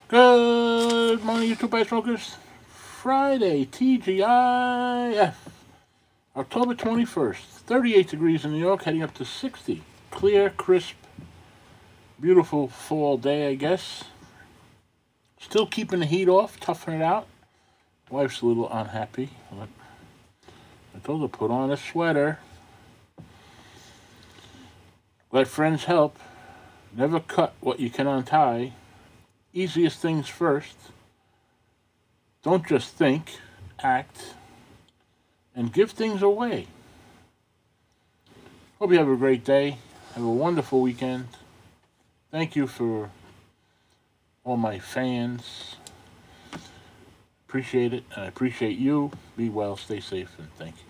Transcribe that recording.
Good morning, YouTube Ice Smokers. Friday, TGIF, October 21st, 38 degrees in New York, heading up to 60. Clear, crisp, beautiful fall day, I guess. Still keeping the heat off, toughing it out. Wife's a little unhappy. I told her, put on a sweater. Let friends help. Never cut what you can untie. Easiest things first. Don't just think, act, and give things away. Hope you have a great day. Have a wonderful weekend. Thank you for all my fans. Appreciate it, and I appreciate you. Be well, stay safe, and thank you.